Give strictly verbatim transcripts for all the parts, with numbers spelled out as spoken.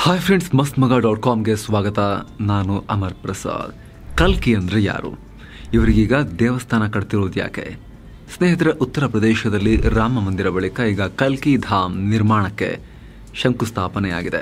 Hi friends, ಮಸ್ತ್ ಮಗ dot ಕಾಮ್ಗೆ ಸ್ವಾಗತ. ನಾನು ಅಮರ್ ಪ್ರಸಾದ್. ಕಲ್ಕಿ ಅಂದರೆ ಯಾರು? ಇವರಿಗೀಗ ದೇವಸ್ಥಾನ ಕಟ್ತಿರೋದು ಯಾಕೆ? ಸ್ನೇಹಿತರೆ, ಉತ್ತರ ಪ್ರದೇಶದಲ್ಲಿ ರಾಮ ಮಂದಿರ ಬಳಿಕ ಈಗ ಕಲ್ಕಿ ಧಾಮ್ ನಿರ್ಮಾಣಕ್ಕೆ ಶಂಕುಸ್ಥಾಪನೆಯಾಗಿದೆ.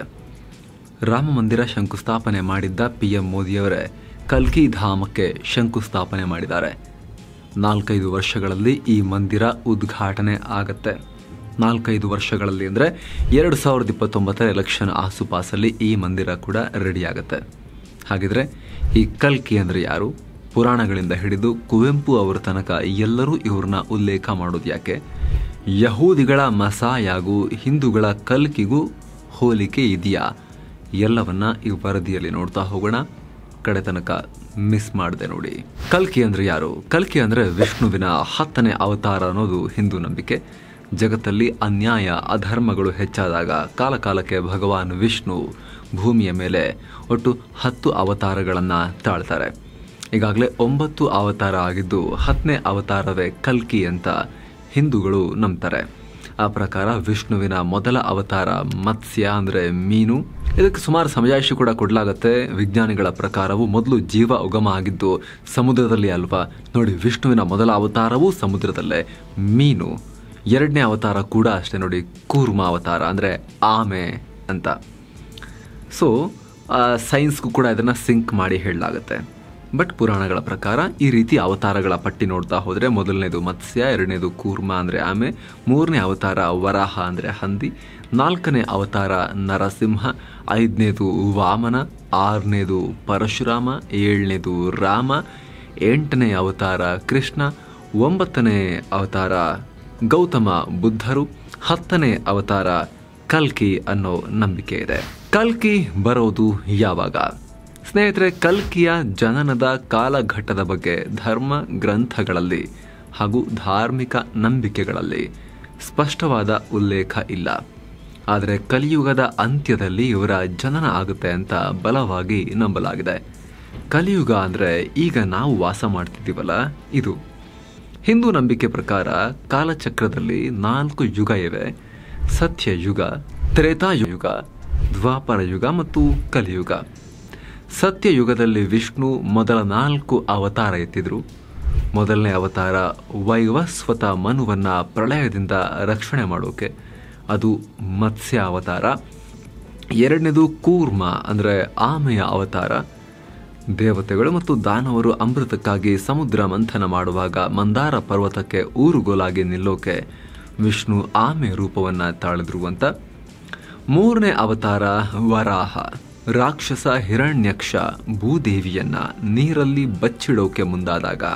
ರಾಮ ಮಂದಿರ ಶಂಕುಸ್ಥಾಪನೆ ಮಾಡಿದ್ದ ಪಿ ಎಂ ಮೋದಿಯವರೇ ಕಲ್ಕಿ ಧಾಮಕ್ಕೆ ಶಂಕುಸ್ಥಾಪನೆ ಮಾಡಿದ್ದಾರೆ. ನಾಲ್ಕೈದು ವರ್ಷಗಳಲ್ಲಿ ಈ ಮಂದಿರ ಉದ್ಘಾಟನೆ ಆಗತ್ತೆ. ನಾಲ್ಕೈದು ವರ್ಷಗಳಲ್ಲಿ ಅಂದರೆ ಎರಡು ಸಾವಿರದ ಇಪ್ಪತ್ತೊಂಬತ್ತರ ಎಲೆಕ್ಷನ್ ಆಸುಪಾಸಲ್ಲಿ ಈ ಮಂದಿರ ಕೂಡ ರೆಡಿ ಆಗುತ್ತೆ. ಹಾಗಿದ್ರೆ ಈ ಕಲ್ಕಿ ಅಂದರೆ ಯಾರು? ಪುರಾಣಗಳಿಂದ ಹಿಡಿದು ಕುವೆಂಪು ಅವರ ತನಕ ಎಲ್ಲರೂ ಇವ್ರನ್ನ ಉಲ್ಲೇಖ ಮಾಡೋದು ಯಾಕೆ? ಯಹೂದಿಗಳ ಮಸಾಯಾಗೂ ಹಿಂದೂಗಳ ಕಲ್ಕಿಗೂ ಹೋಲಿಕೆ ಇದೆಯಾ? ಎಲ್ಲವನ್ನ ಈ ವರದಿಯಲ್ಲಿ ನೋಡ್ತಾ ಹೋಗೋಣ. ಕಡೆ ತನಕ ಮಿಸ್ ಮಾಡದೆ ನೋಡಿ. ಕಲ್ಕಿ ಅಂದರೆ ಯಾರು? ಕಲ್ಕಿ ಅಂದರೆ ವಿಷ್ಣುವಿನ ಹತ್ತನೇ ಅವತಾರ ಅನ್ನೋದು ಹಿಂದೂ ನಂಬಿಕೆ. ಜಗತ್ತಲ್ಲಿ ಅನ್ಯಾಯ ಅಧರ್ಮಗಳು ಹೆಚ್ಚಾದಾಗ ಕಾಲಕಾಲಕ್ಕೆ ಭಗವಾನ್ ವಿಷ್ಣು ಭೂಮಿಯ ಮೇಲೆ ಒಟ್ಟು ಹತ್ತು ಅವತಾರಗಳನ್ನು ತಾಳ್ತಾರೆ. ಈಗಾಗಲೇ ಒಂಬತ್ತು ಅವತಾರ ಆಗಿದ್ದು ಹತ್ತನೇ ಅವತಾರವೇ ಕಲ್ಕಿ ಅಂತ ಹಿಂದೂಗಳು ನಂಬ್ತಾರೆ. ಆ ಪ್ರಕಾರ ವಿಷ್ಣುವಿನ ಮೊದಲ ಅವತಾರ ಮತ್ಸ್ಯ ಅಂದರೆ ಮೀನು. ಇದಕ್ಕೆ ಸುಮಾರು ಸಮಜಾಯಿಷಿ ಕೂಡ ಕೊಡಲಾಗುತ್ತೆ. ವಿಜ್ಞಾನಿಗಳ ಪ್ರಕಾರವೂ ಮೊದಲು ಜೀವ ಉಗಮ ಆಗಿದ್ದು ಸಮುದ್ರದಲ್ಲಿ ಅಲ್ವಾ? ನೋಡಿ, ವಿಷ್ಣುವಿನ ಮೊದಲ ಅವತಾರವೂ ಸಮುದ್ರದಲ್ಲೇ ಮೀನು. ಎರಡನೇ ಅವತಾರ ಕೂಡ ಅಷ್ಟೇ ನೋಡಿ, ಕೂರ್ಮ ಅವತಾರ ಅಂದರೆ ಆಮೆ ಅಂತ. ಸೊ ಸೈನ್ಸ್ಗೂ ಕೂಡ ಇದನ್ನು ಸಿಂಕ್ ಮಾಡಿ ಹೇಳಲಾಗುತ್ತೆ. ಬಟ್ ಪುರಾಣಗಳ ಪ್ರಕಾರ ಈ ರೀತಿ ಅವತಾರಗಳ ಪಟ್ಟಿ ನೋಡ್ತಾ ಹೋದರೆ ಮೊದಲನೇದು ಮತ್ಸ್ಯ, ಎರಡನೇದು ಕೂರ್ಮ ಅಂದರೆ ಆಮೆ, ಮೂರನೇ ಅವತಾರ ವರಾಹ ಅಂದರೆ ಹಂದಿ, ನಾಲ್ಕನೇ ಅವತಾರ ನರಸಿಂಹ, ಐದನೇದು ವಾಮನ, ಆರನೇದು ಪರಶುರಾಮ, ಏಳನೇದು ರಾಮ, ಎಂಟನೇ ಅವತಾರ ಕೃಷ್ಣ, ಒಂಬತ್ತನೇ ಅವತಾರ ಗೌತಮ ಬುದ್ಧರು, ಹತ್ತನೇ ಅವತಾರ ಕಲ್ಕಿ ಅನ್ನೋ ನಂಬಿಕೆ ಇದೆ. ಕಲ್ಕಿ ಬರೋದು ಯಾವಾಗ? ಸ್ನೇಹಿತರೆ, ಕಲ್ಕಿಯ ಜನನದ ಕಾಲಘಟ್ಟದ ಬಗ್ಗೆ ಧರ್ಮ ಗ್ರಂಥಗಳಲ್ಲಿ ಹಾಗೂ ಧಾರ್ಮಿಕ ನಂಬಿಕೆಗಳಲ್ಲಿ ಸ್ಪಷ್ಟವಾದ ಉಲ್ಲೇಖ ಇಲ್ಲ. ಆದರೆ ಕಲಿಯುಗದ ಅಂತ್ಯದಲ್ಲಿ ಇವರ ಜನನ ಆಗುತ್ತೆ ಅಂತ ಬಲವಾಗಿ ನಂಬಲಾಗಿದೆ. ಕಲಿಯುಗ ಅಂದರೆ ಈಗ ನಾವು ವಾಸ ಮಾಡ್ತಿದ್ದೀವಲ್ಲ ಇದು. ಹಿಂದೂ ನಂಬಿಕೆ ಪ್ರಕಾರ ಕಾಲಚಕ್ರದಲ್ಲಿ ನಾಲ್ಕು ಯುಗ ಇವೆ: ಸತ್ಯಯುಗ, ತ್ರೇತಾಯುಗ, ದ್ವಾಪರ ಯುಗ ಮತ್ತು ಕಲಿಯುಗ. ಸತ್ಯಯುಗದಲ್ಲಿ ವಿಷ್ಣು ಮೊದಲ ನಾಲ್ಕು ಅವತಾರ ಎತ್ತಿದ್ರು. ಮೊದಲನೇ ಅವತಾರ ವೈವಸ್ವತ ಮನುವನ್ನ ಪ್ರಳಯದಿಂದ ರಕ್ಷಣೆ ಮಾಡೋಕೆ, ಅದು ಮತ್ಸ್ಯ ಅವತಾರ. ಎರಡನೇದು ಕೂರ್ಮ ಅಂದರೆ ಆಮೆಯ ಅವತಾರ. ದೇವತೆಗಳು ಮತ್ತು ದಾನವರು ಅಮೃತಕ್ಕಾಗಿ ಸಮುದ್ರ ಮಂಥನ ಮಾಡುವಾಗ ಮಂದಾರ ಪರ್ವತಕ್ಕೆ ಊರುಗೋಲಾಗಿ ನಿಲ್ಲೋಕೆ ವಿಷ್ಣು ಆಮೆ ರೂಪವನ್ನು ತಾಳಿದ್ರು ಅಂತ. ಮೂರನೇ ಅವತಾರ ವರಾಹ. ರಾಕ್ಷಸ ಹಿರಣ್ಯಕ್ಷ ಭೂದೇವಿಯನ್ನ ನೀರಲ್ಲಿ ಬಚ್ಚಿಡೋಕೆ ಮುಂದಾದಾಗ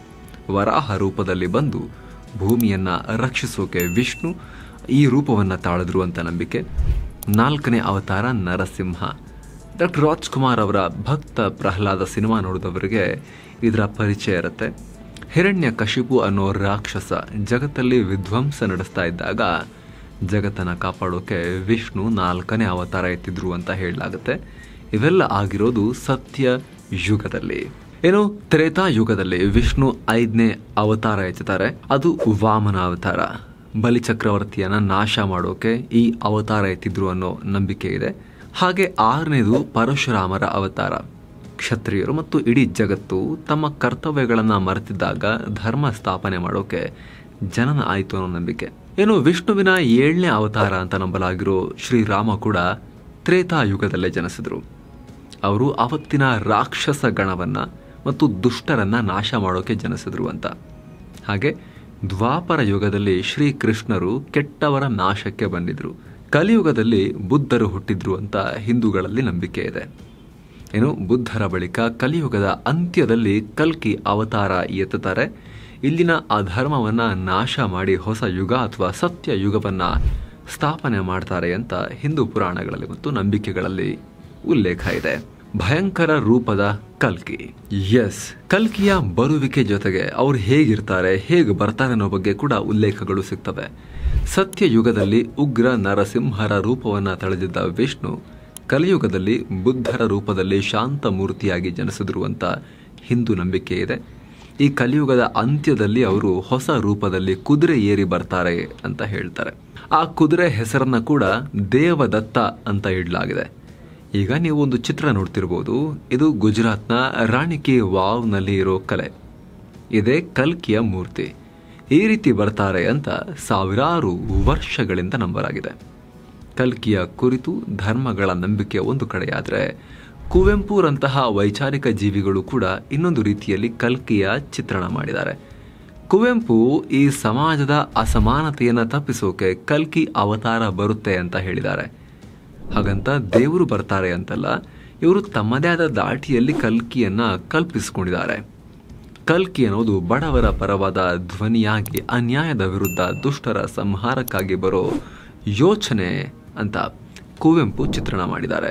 ವರಾಹ ರೂಪದಲ್ಲಿ ಬಂದು ಭೂಮಿಯನ್ನ ರಕ್ಷಿಸೋಕೆ ವಿಷ್ಣು ಈ ರೂಪವನ್ನು ತಾಳಿದ್ರು ಅಂತ ನಂಬಿಕೆ. ನಾಲ್ಕನೇ ಅವತಾರ ನರಸಿಂಹ. ಡಾಕ್ಟರ್ ರಾಜ್ಕುಮಾರ್ ಅವರ ಭಕ್ತ ಪ್ರಹ್ಲಾದ ಸಿನಿಮಾ ನೋಡಿದವರಿಗೆ ಇದರ ಪರಿಚಯ ಇರುತ್ತೆ. ಹಿರಣ್ಯ ಕಶಿಪು ಅನ್ನೋ ರಾಕ್ಷಸ ಜಗತ್ತಲ್ಲಿ ವಿಧ್ವಂಸ ನಡೆಸ್ತಾ ಇದ್ದಾಗ ಜಗತ್ತನ್ನು ಕಾಪಾಡೋಕೆ ವಿಷ್ಣು ನಾಲ್ಕನೇ ಅವತಾರ ಎತ್ತಿದ್ರು ಅಂತ ಹೇಳಲಾಗುತ್ತೆ. ಇವೆಲ್ಲ ಆಗಿರೋದು ಸತ್ಯ ಯುಗದಲ್ಲಿ. ಏನು, ತ್ರೇತಾಯುಗದಲ್ಲಿ ವಿಷ್ಣು ಐದನೇ ಅವತಾರ ಎತ್ತುತ್ತಾರೆ. ಅದು ವಾಮನ ಅವತಾರ. ಬಲಿಚಕ್ರವರ್ತಿಯನ್ನ ನಾಶ ಮಾಡೋಕೆ ಈ ಅವತಾರ ಎತ್ತಿದ್ರು ಅನ್ನೋ ನಂಬಿಕೆ ಇದೆ. ಹಾಗೆ ಆರನೇದು ಪರಶುರಾಮರ ಅವತಾರ. ಕ್ಷತ್ರಿಯರು ಮತ್ತು ಇಡೀ ಜಗತ್ತು ತಮ್ಮ ಕರ್ತವ್ಯಗಳನ್ನು ಮರೆತಿದ್ದಾಗ ಧರ್ಮ ಸ್ಥಾಪನೆ ಮಾಡೋಕೆ ಜನನ ಆಯಿತು ಅನ್ನೋ ನಂಬಿಕೆ. ಏನು, ವಿಷ್ಣುವಿನ ಏಳನೇ ಅವತಾರ ಅಂತ ನಂಬಲಾಗಿರೋ ಶ್ರೀರಾಮ ಕೂಡ ತ್ರೇತಾಯುಗದಲ್ಲೇ ಜನಿಸಿದ್ರು. ಅವರು ಅವತ್ತಿನ ರಾಕ್ಷಸ ಗಣವನ್ನ ಮತ್ತು ದುಷ್ಟರನ್ನ ನಾಶ ಮಾಡೋಕೆ ಜನಿಸಿದ್ರು ಅಂತ. ಹಾಗೆ ದ್ವಾಪರ ಯುಗದಲ್ಲಿ ಶ್ರೀಕೃಷ್ಣರು ಕೆಟ್ಟವರ ನಾಶಕ್ಕೆ ಬಂದಿದ್ರು. ಕಲಿಯುಗದಲ್ಲಿ ಬುದ್ಧರು ಹುಟ್ಟಿದ್ರು ಅಂತ ಹಿಂದೂಗಳಲ್ಲಿ ನಂಬಿಕೆ ಇದೆ. ಏನು, ಬುದ್ಧರ ಬಳಿಕ ಕಲಿಯುಗದ ಅಂತ್ಯದಲ್ಲಿ ಕಲ್ಕಿ ಅವತಾರ ಎತ್ತುತ್ತಾರೆ. ಇಲ್ಲಿನ ಅಧರ್ಮವನ್ನ ನಾಶ ಮಾಡಿ ಹೊಸ ಯುಗ ಅಥವಾ ಸತ್ಯ ಯುಗವನ್ನ ಸ್ಥಾಪನೆ ಮಾಡ್ತಾರೆ ಅಂತ ಹಿಂದೂ ಪುರಾಣಗಳಲ್ಲಿ ಮತ್ತು ನಂಬಿಕೆಗಳಲ್ಲಿ ಉಲ್ಲೇಖ ಇದೆ. ಭಯಂಕರ ರೂಪದ ಕಲ್ಕಿ. ಎಸ್, ಕಲ್ಕಿಯ ಬರುವಿಕೆ ಜೊತೆಗೆ ಅವ್ರು ಹೇಗಿರ್ತಾರೆ, ಹೇಗೆ ಬರ್ತಾರೆ ಅನ್ನೋ ಬಗ್ಗೆ ಕೂಡ ಉಲ್ಲೇಖಗಳು ಸಿಗ್ತವೆ. ಸತ್ಯಯುಗದಲ್ಲಿ ಉಗ್ರ ನರಸಿಂಹರ ರೂಪವನ್ನು ತಳೆದಿದ್ದ ವಿಷ್ಣು ಕಲಿಯುಗದಲ್ಲಿ ಬುದ್ಧರ ರೂಪದಲ್ಲಿ ಶಾಂತ ಮೂರ್ತಿಯಾಗಿ ಜನಿಸಿದ್ರು ಅಂತ ಹಿಂದೂ ನಂಬಿಕೆ ಇದೆ. ಈ ಕಲಿಯುಗದ ಅಂತ್ಯದಲ್ಲಿ ಅವರು ಹೊಸ ರೂಪದಲ್ಲಿ ಕುದುರೆ ಏರಿ ಬರ್ತಾರೆ ಅಂತ ಹೇಳ್ತಾರೆ. ಆ ಕುದುರೆ ಹೆಸರನ್ನ ಕೂಡ ದೇವದತ್ತ ಅಂತ ಇಡಲಾಗಿದೆ. ಈಗ ನೀವು ಒಂದು ಚಿತ್ರ ನೋಡ್ತಿರ್ಬೋದು. ಇದು ಗುಜರಾತ್ನ ರಾಣಿ ಕಿ ವಾವ್ನಲ್ಲಿ ಇರೋ ಕಲೆ. ಇದೇ ಕಲ್ಕಿಯ ಮೂರ್ತಿ. ಈ ರೀತಿ ಬರ್ತಾರೆ ಅಂತ ಸಾವಿರಾರು ವರ್ಷಗಳಿಂದ ನಂಬಲಾಗಿದೆ. ಕಲ್ಕಿಯ ಕುರಿತು ಧರ್ಮಗಳ ನಂಬಿಕೆ ಒಂದು ಕಡೆಯಾದರೆ, ಕುವೆಂಪುರಂತಹ ವೈಚಾರಿಕ ಜೀವಿಗಳು ಕೂಡ ಇನ್ನೊಂದು ರೀತಿಯಲ್ಲಿ ಕಲ್ಕಿಯ ಚಿತ್ರಣ ಮಾಡಿದ್ದಾರೆ. ಕುವೆಂಪು ಈ ಸಮಾಜದ ಅಸಮಾನತೆಯನ್ನು ತಪ್ಪಿಸೋಕೆ ಕಲ್ಕಿ ಅವತಾರ ಬರುತ್ತೆ ಅಂತ ಹೇಳಿದ್ದಾರೆ. ಹಾಗಂತ ದೇವರು ಬರ್ತಾರೆ ಅಂತಲ್ಲ, ಇವರು ತಮ್ಮದೇ ಆದ ದಾಟಿಯಲ್ಲಿ ಕಲ್ಕಿಯನ್ನ ಕಲ್ಪಿಸಿಕೊಂಡಿದ್ದಾರೆ. ಕಲ್ಕಿ ಅನ್ನೋದು ಬಡವರ ಪರವಾದ ಧ್ವನಿಯಾಗಿ ಅನ್ಯಾಯದ ವಿರುದ್ಧ ದುಷ್ಟರ ಸಂಹಾರಕ್ಕಾಗಿ ಬರೋ ಯೋಚನೆ ಅಂತ ಕುವೆಂಪು ಚಿತ್ರಣ ಮಾಡಿದ್ದಾರೆ.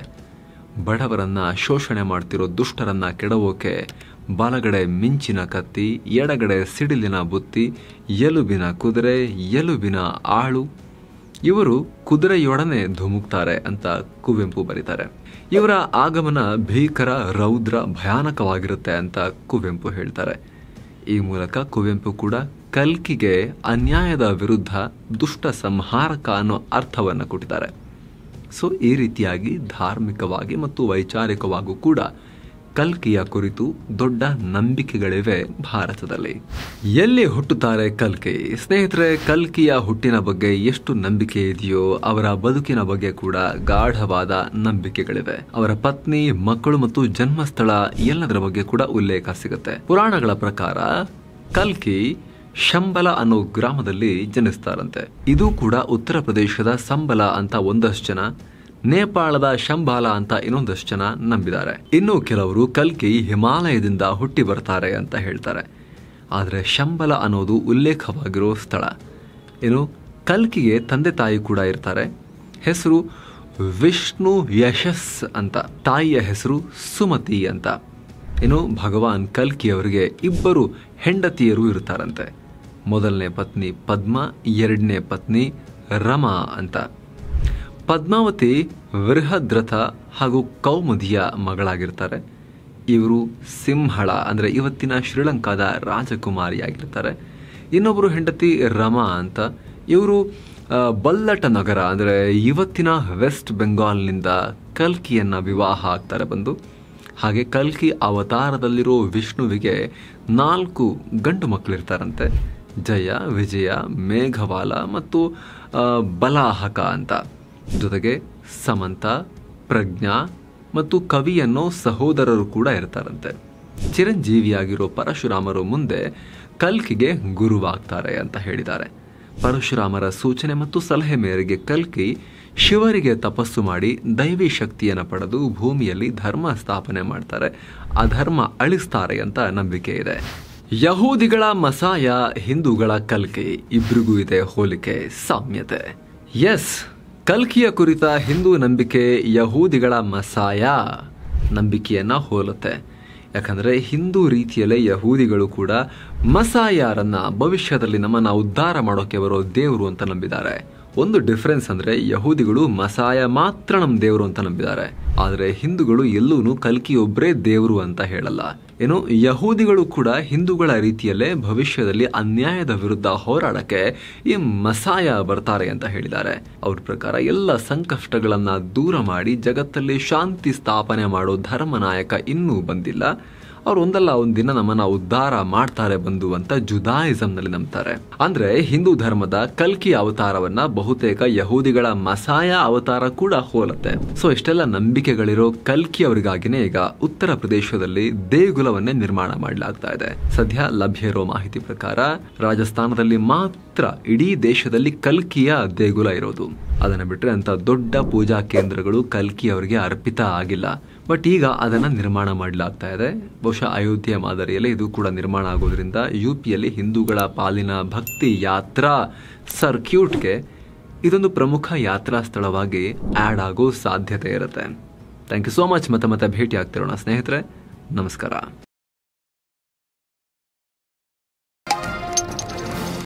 ಬಡವರನ್ನ ಶೋಷಣೆ ಮಾಡ್ತಿರೋ ದುಷ್ಟರನ್ನ ಕೆಡವೋಕೆ ಬಲಗಡೆ ಮಿಂಚಿನ ಕತ್ತಿ, ಎಡಗಡೆ ಸಿಡಿಲಿನ ಬುತ್ತಿ, ಎಲುಬಿನ ಕುದುರೆ, ಎಲುಬಿನ ಆಳು. ಇವರು ಕುದುರೆಯೊಡನೆ ಧುಮುಕ್ತಾರೆ ಅಂತ ಕುವೆಂಪು ಬರೀತಾರೆ. ಇವರ ಆಗಮನ ಭೀಕರ, ರೌದ್ರ, ಭಯಾನಕವಾಗಿರುತ್ತೆ ಅಂತ ಕುವೆಂಪು ಹೇಳ್ತಾರೆ. ಈ ಮೂಲಕ ಕುವೆಂಪು ಕೂಡ ಕಲ್ಕಿಗೆ ಅನ್ಯಾಯದ ವಿರುದ್ಧ ದುಷ್ಟ ಸಂಹಾರಕ ಅನ್ನೋ ಅರ್ಥವನ್ನು ಕೊಟ್ಟಿದ್ದಾರೆ. ಸೊ ಈ ರೀತಿಯಾಗಿ ಧಾರ್ಮಿಕವಾಗಿ ಮತ್ತು ವೈಚಾರಿಕವಾಗೂ ಕೂಡ ಕಲ್ಕಿಯ ಕುರಿತು ದೊಡ್ಡ ನಂಬಿಕೆಗಳಿವೆ ಭಾರತದಲ್ಲಿ. ಎಲ್ಲಿ ಹುಟ್ಟುತ್ತಾರೆ ಕಲ್ಕಿ? ಸ್ನೇಹಿತರೆ, ಕಲ್ಕಿಯ ಹುಟ್ಟಿನ ಬಗ್ಗೆ ಎಷ್ಟು ನಂಬಿಕೆ ಇದೆಯೋ ಅವರ ಬದುಕಿನ ಬಗ್ಗೆ ಕೂಡ ಗಾಢವಾದ ನಂಬಿಕೆಗಳಿವೆ. ಅವರ ಪತ್ನಿ, ಮಕ್ಕಳು ಮತ್ತು ಜನ್ಮಸ್ಥಳ ಎಲ್ಲದರ ಬಗ್ಗೆ ಕೂಡ ಉಲ್ಲೇಖ ಸಿಗುತ್ತೆ. ಪುರಾಣಗಳ ಪ್ರಕಾರ ಕಲ್ಕಿ ಶಂಬಲ ಅನ್ನೋ ಗ್ರಾಮದಲ್ಲಿ ಜನಿಸ್ತಾರಂತೆ. ಇದು ಕೂಡ ಉತ್ತರ ಪ್ರದೇಶದ ಸಂಬಲ ಅಂತ ಒಂದಷ್ಟು ಜನ, ನೇಪಾಳದ ಶಂಬಾಲ ಅಂತ ಇನ್ನೊಂದಷ್ಟು ಜನ ನಂಬಿದ್ದಾರೆ. ಇನ್ನು ಕೆಲವರು ಕಲ್ಕಿ ಹಿಮಾಲಯದಿಂದ ಹುಟ್ಟಿ ಬರ್ತಾರೆ ಅಂತ ಹೇಳ್ತಾರೆ. ಆದರೆ ಶಂಬಲ ಅನ್ನೋದು ಉಲ್ಲೇಖವಾಗಿರೋ ಸ್ಥಳ. ಇನ್ನು ಕಲ್ಕಿಗೆ ತಂದೆ ತಾಯಿ ಕೂಡ ಇರ್ತಾರೆ. ಹೆಸರು ವಿಷ್ಣು ಯಶಸ್ ಅಂತ, ತಾಯಿಯ ಹೆಸರು ಸುಮತಿ ಅಂತ. ಇನ್ನು ಭಗವಾನ್ ಕಲ್ಕಿ ಅವರಿಗೆ ಇಬ್ಬರು ಹೆಂಡತಿಯರು ಇರ್ತಾರಂತೆ. ಮೊದಲನೇ ಪತ್ನಿ ಪದ್ಮ, ಎರಡನೇ ಪತ್ನಿ ರಮಾ ಅಂತ. ಪದ್ಮಾವತಿ ವೃಹದ್ರಥ ಹಾಗೂ ಕೌಮುದಿಯ ಮಗಳಾಗಿರ್ತಾರೆ. ಇವರು ಸಿಂಹಳ ಅಂದರೆ ಇವತ್ತಿನ ಶ್ರೀಲಂಕಾದ ರಾಜಕುಮಾರಿಯಾಗಿರ್ತಾರೆ. ಇನ್ನೊಬ್ಬರು ಹೆಂಡತಿ ರಮಾ ಅಂತ. ಇವರು ಬಲ್ಲಟ ನಗರ ಅಂದರೆ ಇವತ್ತಿನ ವೆಸ್ಟ್ ಬೆಂಗಾಲ್ನಿಂದ ಕಲ್ಕಿಯನ್ನ ವಿವಾಹ ಆಗ್ತಾರೆ ಬಂದು. ಹಾಗೆ ಕಲ್ಕಿ ಅವತಾರದಲ್ಲಿರೋ ವಿಷ್ಣುವಿಗೆ ನಾಲ್ಕು ಗಂಡು ಮಕ್ಕಳಿರ್ತಾರಂತೆ. ಜಯ, ವಿಜಯ, ಮೇಘವಾಲ ಮತ್ತು ಬಲಾಹಕ ಅಂತ. ಜೊತೆಗೆ ಸಮಂತ, ಪ್ರಜ್ಞಾ ಮತ್ತು ಕವಿ ಅನ್ನೋ ಸಹೋದರರು ಕೂಡ ಇರ್ತಾರಂತೆ. ಚಿರಂಜೀವಿಯಾಗಿರೋ ಪರಶುರಾಮರು ಮುಂದೆ ಕಲ್ಕಿಗೆ ಗುರುವಾಗ್ತಾರೆ ಅಂತ ಹೇಳಿದ್ದಾರೆ. ಪರಶುರಾಮರ ಸೂಚನೆ ಮತ್ತು ಸಲಹೆ ಮೇರೆಗೆ ಕಲ್ಕಿ ಶಿವರಿಗೆ ತಪಸ್ಸು ಮಾಡಿ ದೈವಿ ಶಕ್ತಿಯನ್ನು ಪಡೆದು ಭೂಮಿಯಲ್ಲಿ ಧರ್ಮ ಸ್ಥಾಪನೆ ಮಾಡ್ತಾರೆ, ಅಧರ್ಮ ಅಳಿಸ್ತಾರೆ ಅಂತ ನಂಬಿಕೆ ಇದೆ. ಯಹೂದಿಗಳ ಮಸಾಯ, ಹಿಂದೂಗಳ ಕಲ್ಕಿ, ಇಬ್ರಿಗೂ ಇದೆ ಹೋಲಿಕೆ, ಸಾಮ್ಯತೆ. ಎಸ್, ಕಲ್ಕಿಯ ಕುರಿತ ಹಿಂದೂ ನಂಬಿಕೆ ಯಹೂದಿಗಳ ಮಸಾಯ ನಂಬಿಕೆಯನ್ನ ಹೋಲುತ್ತೆ. ಯಾಕಂದರೆ ಹಿಂದೂ ರೀತಿಯಲ್ಲೇ ಯಹೂದಿಗಳು ಕೂಡ ಮಸಾಯಾರನ್ನ ಭವಿಷ್ಯದಲ್ಲಿ ನಮ್ಮನ್ನ ಉದ್ಧಾರ ಮಾಡೋಕೆ ಬರೋ ದೇವರು ಅಂತ ನಂಬಿದ್ದಾರೆ. ಒಂದು ಡಿಫರೆನ್ಸ್ ಅಂದರೆ ಯಹೂದಿಗಳು ಮಸಾಯ ಮಾತ್ರ ನಮ್ಮ ದೇವರು ಅಂತ ನಂಬಿದ್ದಾರೆ. ಆದರೆ ಹಿಂದೂಗಳು ಎಲ್ಲೂ ಕಲ್ಕಿಯೊಬ್ಬರೇ ದೇವರು ಅಂತ ಹೇಳಲ್ಲ. ಏನು, ಯಹೂದಿಗಳು ಕೂಡ ಹಿಂದೂಗಳ ರೀತಿಯಲ್ಲೇ ಭವಿಷ್ಯದಲ್ಲಿ ಅನ್ಯಾಯದ ವಿರುದ್ಧ ಹೋರಾಡಕ್ಕೆ ಈ ಮಸಾಯ ಬರ್ತಾರೆ ಅಂತ ಹೇಳಿದ್ದಾರೆ. ಅವ್ರ ಪ್ರಕಾರ ಎಲ್ಲ ಸಂಕಷ್ಟಗಳನ್ನ ದೂರ ಮಾಡಿ ಜಗತ್ತಲ್ಲಿ ಶಾಂತಿ ಸ್ಥಾಪನೆ ಮಾಡೋ ಧರ್ಮ ನಾಯಕ ಇನ್ನೂ ಬಂದಿಲ್ಲ. ಅವ್ರು ಒಂದಲ್ಲ ಒಂದಿನ ನಮ್ಮನ್ನ ಉದ್ಧಾರ ಮಾಡ್ತಾರೆ ಬಂದು ಅಂತ ಜುದಾಯಿಸಂನಲ್ಲಿ ನಂಬ್ತಾರೆ. ಅಂದ್ರೆ ಹಿಂದೂ ಧರ್ಮದ ಕಲ್ಕಿ ಅವತಾರವನ್ನ ಬಹುತೇಕ ಯಹೂದಿಗಳ ಮಸಾಯ ಅವತಾರ ಕೂಡ ಹೋಲುತ್ತೆ. ಸೊ ಇಷ್ಟೆಲ್ಲ ನಂಬಿಕೆಗಳಿರೋ ಕಲ್ಕಿ ಅವರಿಗಾಗಿನೇ ಈಗ ಉತ್ತರ ಪ್ರದೇಶದಲ್ಲಿ ದೇಗುಲವನ್ನೇ ನಿರ್ಮಾಣ ಮಾಡಲಾಗ್ತಾ ಇದೆ. ಸದ್ಯ ಲಭ್ಯ ಇರೋ ಮಾಹಿತಿ ಪ್ರಕಾರ ರಾಜಸ್ಥಾನದಲ್ಲಿ ಮಾತ್ರ ಇಡೀ ದೇಶದಲ್ಲಿ ಕಲ್ಕಿಯ ದೇಗುಲ ಇರೋದು. ಅದನ್ನ ಬಿಟ್ರೆ ಅಂತ ದೊಡ್ಡ ಪೂಜಾ ಕೇಂದ್ರಗಳು ಕಲ್ಕಿ ಅವರಿಗೆ ಅರ್ಪಿತ ಆಗಿಲ್ಲ. ಬಟ್ ಈಗ ಅದನ್ನ ನಿರ್ಮಾಣ ಮಾಡಲಾಗ್ತಾ ಇದೆ. ಬಹುಶಃ ಅಯೋಧ್ಯೆ ಮಾದರಿಯಲ್ಲಿ ಇದು ಕೂಡ ನಿರ್ಮಾಣ ಆಗೋದ್ರಿಂದ ಯುಪಿಯಲ್ಲಿ ಹಿಂದೂಗಳ ಪಾಲಿನ ಭಕ್ತಿ ಯಾತ್ರಾ ಸರ್ಕ್ಯೂಟ್ಗೆ ಇದೊಂದು ಪ್ರಮುಖ ಯಾತ್ರಾ ಸ್ಥಳವಾಗಿ ಆ್ಯಡ್ ಆಗೋ ಸಾಧ್ಯತೆ ಇರುತ್ತೆ. Thank you so much. ಮತ್ತೆ ಮತ್ತೆ ಭೇಟಿ ಆಗ್ತಿರೋಣ ಸ್ನೇಹಿತರೆ. ನಮಸ್ಕಾರ.